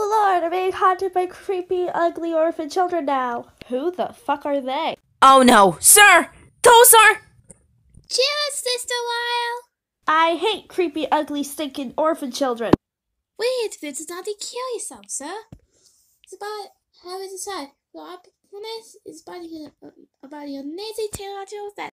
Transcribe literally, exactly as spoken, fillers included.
Oh lord, I'm being haunted by creepy, ugly orphan children now. Who the fuck are they? Oh no, sir! Those are... Cheers, Sister Lyle! I hate creepy, ugly, stinking orphan children. Wait, Vince, not to kill yourself, sir. It's about how is it said? Your happiness is about your about your nasty tail that